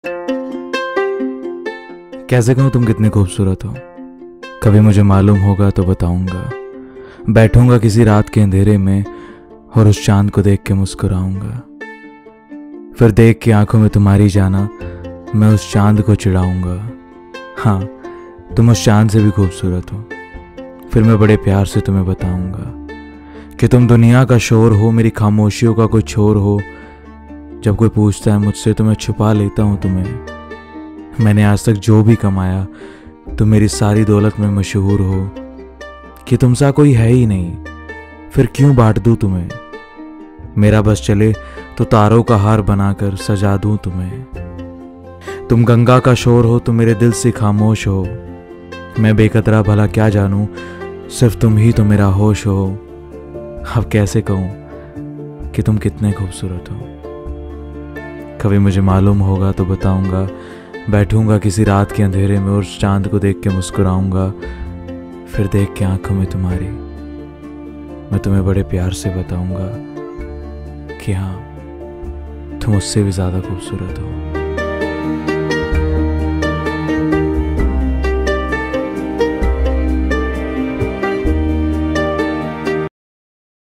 कैसे कहूँ तुम कितने खूबसूरत हो। कभी मुझे मालूम होगा तो बताऊंगा। बैठूंगा किसी रात के अंधेरे में और उस चांद को देख के मुस्कुराऊंगा। फिर देख के आंखों में तुम्हारी जाना मैं उस चांद को चिढ़ाऊंगा। हाँ, तुम उस चांद से भी खूबसूरत हो। फिर मैं बड़े प्यार से तुम्हें बताऊंगा कि तुम दुनिया का शोर हो, मेरी खामोशियों का कोई छोर हो। जब कोई पूछता है मुझसे तो मैं छुपा लेता हूँ तुम्हें। मैंने आज तक जो भी कमाया तुम मेरी सारी दौलत में मशहूर हो कि तुम सा कोई है ही नहीं, फिर क्यों बांट दूँ तुम्हें। मेरा बस चले तो तारों का हार बनाकर सजा दूँ तुम्हें। तुम गंगा का शोर हो, तुम मेरे दिल से खामोश हो। मैं बेकदरा भला क्या जानूं, सिर्फ तुम ही तो मेरा होश हो। अब कैसे कहूं कि तुम कितने खूबसूरत हो। कभी मुझे मालूम होगा तो बताऊंगा। बैठूंगा किसी रात के अंधेरे में और उस चांद को देख के मुस्कुराऊंगा। फिर देख के आंखों में तुम्हारी मैं तुम्हें बड़े प्यार से बताऊंगा कि हाँ, तुम उससे भी ज़्यादा खूबसूरत हो।